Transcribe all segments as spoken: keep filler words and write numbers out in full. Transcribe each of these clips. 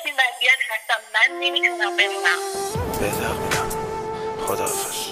این وضعیت هستم، من نمیتونم بمونم. بهتر میدم. خداحافظ.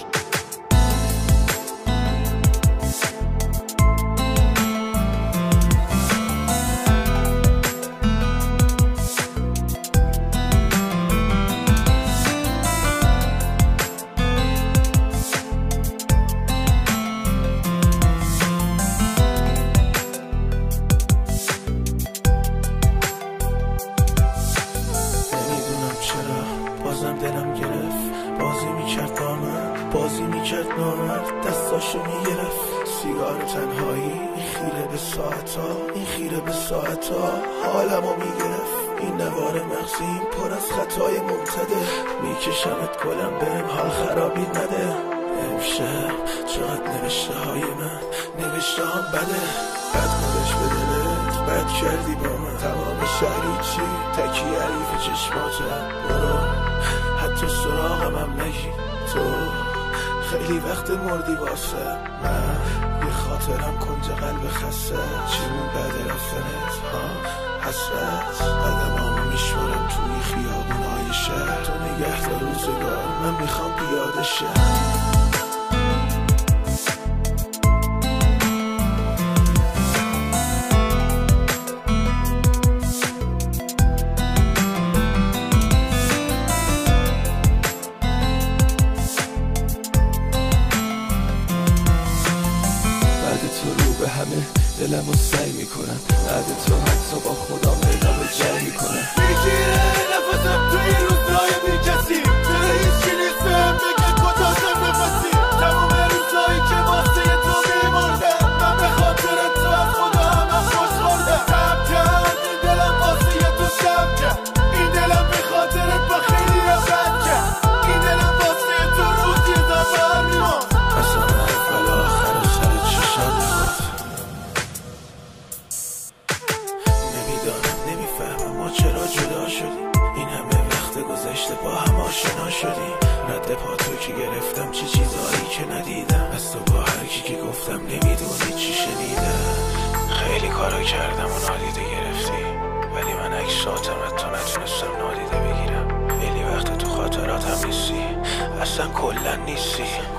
بازم دلم گرفت، بازی میکرد با من، بازی میکرد نامرد، دستاشو میگرفت. سیگار تنهایی، این خیره به ساعتا، این خیره به ساعتا حالمو میگرفت. این نوار مغزی این پر از خطای ممتده، میکشمت گلم بهم حال خرابی نده. امشب چقدر نوشته های من، نوشته هم بده. بد گذشت به دلت، بد کردی با من. تمام شهری چی؟ تکی عریف چشماتم. برو حتی سراغم هم نگی، تو خیلی وقت مردی واسه من. یه خاطرم کنج قلب خسته، چیمون بعد رفتنت ها حسرت. قدمامو میشورم توی خیابونای شهر، تو نگه دار روزگار، من میخوام پیاده شم. به همه دلمو سعی میکنم، بعد تو حتی با خدا ادامه جنگ میکنم. میگیره نفسم توی روزهای بی کسی، چرا هیچی نیستم بگه کجاشم نفسی. تمام روزهایی که واسه تو میمردم، من به خاطر تو از خدا همم خوش خوردم. تب کرد این دلم واسه تو شب کرد، این دلم به خاطرت با خیلی رفت کرد. این دلم واسه تو روزی زبر میماند، قسم اول آخر و سر چشم میخواد. نمیفهمم ما چرا جدا شدیم، این همه وقت گذشته با هم آشنا شدیم. رد پا تو که گرفتم، چه چیزایی که ندیدم از تو. با هر کی که گفتم نمیدونی چی شنیدم. خیلی کارا کردم و نادیده گرفتی، ولی من عکساتم از تو نتونستم نادیده بگیرم. خیلی وقت تو خاطراتم نیستی، اصلا کلا نیستی.